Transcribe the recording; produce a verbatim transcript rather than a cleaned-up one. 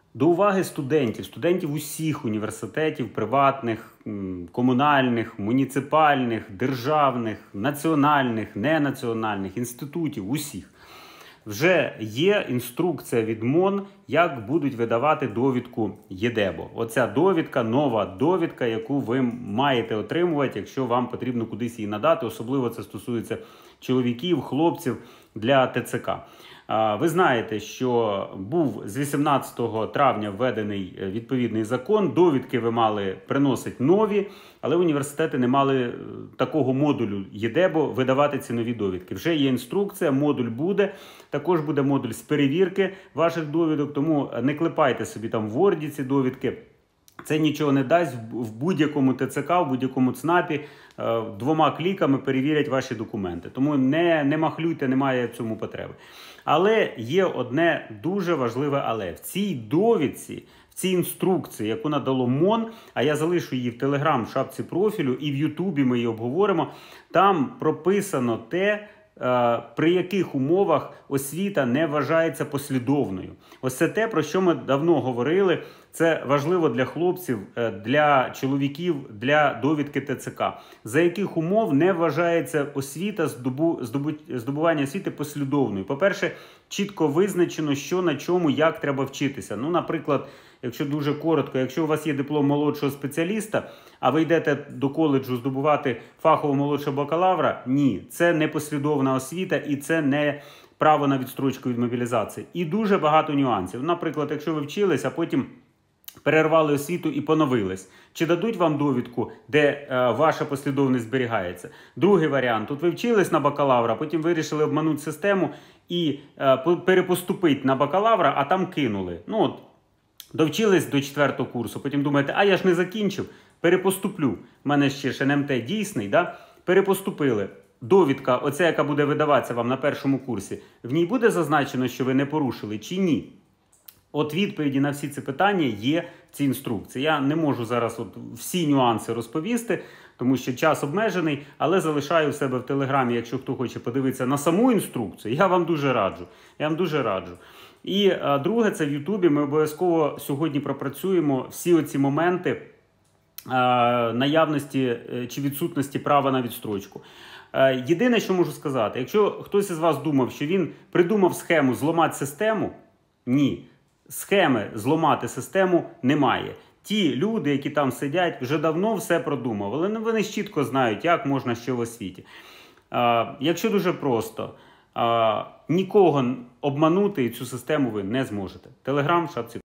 До уваги студентів, студентів усіх університетів, приватних, комунальних, муніципальних, державних, національних, ненаціональних, інститутів, усіх. Вже є інструкція від МОН, як будуть видавати довідку ЄДЕБО. Оця довідка, нова довідка, яку ви маєте отримувати, якщо вам потрібно кудись її надати. Особливо це стосується чоловіків, хлопців для ТЦК. Ви знаєте, що був з вісімнадцятого травня введений відповідний закон, довідки ви мали приносити нові, але університети не мали такого модулю ЄДЕБО видавати ці нові довідки. Вже є інструкція, модуль буде, також буде модуль з перевірки ваших довідок, тому не клепайте собі там в Word ці довідки. Це нічого не дасть, в будь-якому ТЦК, в будь-якому ЦНАПі двома кліками перевірять ваші документи. Тому не, не махлюйте, немає в цьому потреби. Але є одне дуже важливе але. В цій довідці, в цій інструкції, яку надало МОН, а я залишу її в Телеграм, в шапці профілю, і в Ютубі ми її обговоримо, там прописано те, при яких умовах освіта не вважається послідовною. Ось це те, про що ми давно говорили. Це важливо для хлопців, для чоловіків, для довідки ТЦК. За яких умов не вважається освіта, здобу, здобу, здобування освіти послідовною. По-перше, чітко визначено, що на чому, як треба вчитися. Ну, наприклад, якщо дуже коротко, якщо у вас є диплом молодшого спеціаліста, а ви йдете до коледжу здобувати фахового молодшого бакалавра, ні, це не послідовна освіта і це не право на відстрочку від мобілізації. І дуже багато нюансів. Наприклад, якщо ви вчились, а потім перервали освіту і поновились. Чи дадуть вам довідку, де е, ваша послідовність зберігається? Другий варіант. Тут ви вчились на бакалавра, потім вирішили обманути систему і е, перепоступити на бакалавра, а там кинули. Ну от, довчились до четвертого курсу, потім думаєте, а я ж не закінчив, перепоступлю. У мене ще ж ен ем те дійсний, да? Перепоступили. Довідка, оця, яка буде видаватися вам на першому курсі, в ній буде зазначено, що ви не порушили чи ні? От відповіді на всі ці питання є в цій інструкції. Я не можу зараз от всі нюанси розповісти, тому що час обмежений, але залишаю в себе в Телеграмі, якщо хто хоче подивитися на саму інструкцію, я вам дуже раджу. Я вам дуже раджу. І а, друге, це в Ютубі. Ми обов'язково сьогодні пропрацюємо всі оці моменти а, наявності чи відсутності права на відстрочку. А, єдине, що можу сказати, якщо хтось із вас думав, що він придумав схему зламати систему, ні. Схеми зламати систему немає. Ті люди, які там сидять, вже давно все продумували. Вони чітко знають, як можна що в освіті. А, якщо дуже просто, а, нікого обманути і цю систему ви не зможете. Телеграм, шапці.